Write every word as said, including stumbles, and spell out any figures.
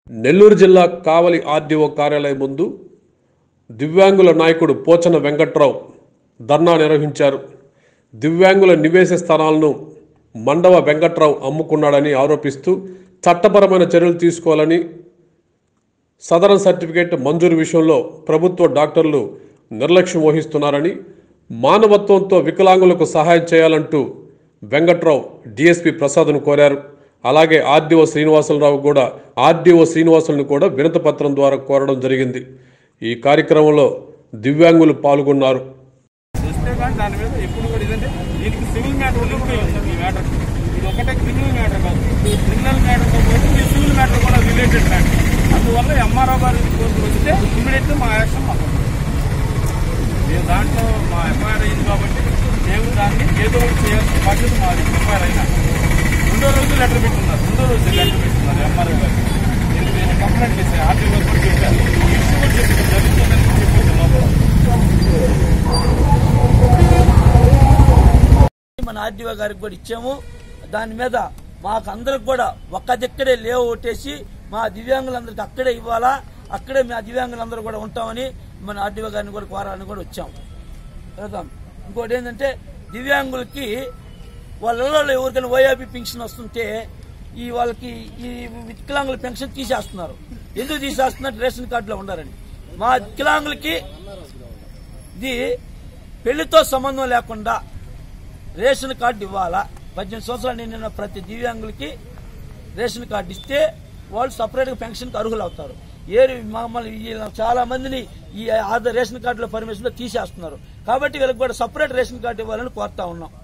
నెల్లూరు జిల్లా కావలి ఆర్డీఓ కార్యాలయం ముందు దివ్యాంగుల నాయకుడు పోచన వెంకట్రావు ధర్నా నిర్వహించారు. దివ్యాంగుల నివేశ స్థానాలను మండవ వెంకట్రావు అమ్ముకున్నాడని ఆరోపిస్తూ చట్టపరమైన చర్యలు తీసుకోవాలని, సదరన్ సర్టిఫికేట్ మంజూరు విషయంలో ప్రభుత్వ డాక్టర్లు నిర్లక్ష్యం వహిస్తున్నారని, మానవత్వంతో వికలాంగులకు సహాయం చేయాలంటూ వెంకట్రావు డిఎస్పీ ప్రసాద్ను కోరారు. అలాగే ఆర్డీఓ శ్రీనివాసరావు కూడా ఆర్డీఓ శ్రీనివాసులను కూడా వినతి పత్రం ద్వారా కోరడం జరిగింది. ఈ కార్యక్రమంలో దివ్యాంగులు పాల్గొన్నారు. అందువల్ల ఎంఆర్ఓ గారి వస్తే ఇమీడియట్ మా యాక్షన్ మేము దాంట్లో మా ఎఫ్ఐఆర్ అయింది కాబట్టి మేము దాన్ని ఏదో ఒకటి చేయాల్సిన బాధ్యత మాది. ఎఫ్ఐఆర్ అయినా రెండో రోజు లెటర్ పెట్టున్నారు రెండో రోజు లెటర్ పెట్టున్నారు ఎంఆర్ఓ గారు. నేను నేను కంప్లైంట్ చేశాను, ఆర్టీఓ గారు కూడా చెప్పాను, ఇష్యూ కూడా చెప్పాను, జరుగుతుందని చెప్పేసి లోపల మన ఆర్టీఓ గారికి కూడా ఇచ్చాము. దాని మీద మాకు అందరికి కూడా ఒక్క దిక్కడే లేవు ఓటేసి మా దివ్యాంగులందరికీ అక్కడే ఇవ్వాలా, అక్కడే మా దివ్యాంగులందరూ కూడా ఉంటామని మన ఆర్డీఓ గారిని కూడా కోరాలని కూడా వచ్చాము. చదువుతాం. ఇంకోటి ఏంటంటే దివ్యాంగులకి వాళ్ళ ఇళ్లలో ఎవరికైనా ఓఏపీ పెన్షన్ వస్తుంటే ఈ వాళ్ళకి ఈ వికలాంగుల పెన్షన్ తీసేస్తున్నారు. ఎందుకు తీసేస్తున్నారు? రేషన్ కార్డులో ఉండాలని. మా వికలాంగులకి ఇది పెళ్లితో సంబంధం లేకుండా రేషన్ కార్డు ఇవ్వాలా. పద్దెనిమిది సంవత్సరాలు నిండిన ప్రతి దివ్యాంగులకి రేషన్ కార్డు ఇస్తే వాళ్ళు సపరేట్గా పెన్షన్కి అర్హులు అవుతారు. ఏ మమ్మల్ని చాలా మందిని ఈ ఆధార్ రేషన్ కార్డులో పర్మిషన్లో తీసేస్తున్నారు. కాబట్టి వీళ్ళకి కూడా సపరేట్ రేషన్ కార్డు ఇవ్వాలని కోరుతా ఉన్నాం.